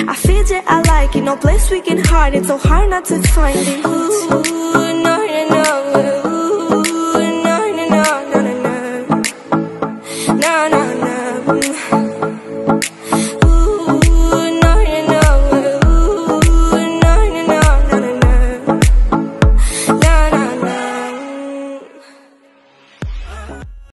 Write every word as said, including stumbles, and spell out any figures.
I feel it, I like it, no place we can hide it, so hard not to find it. Ooh,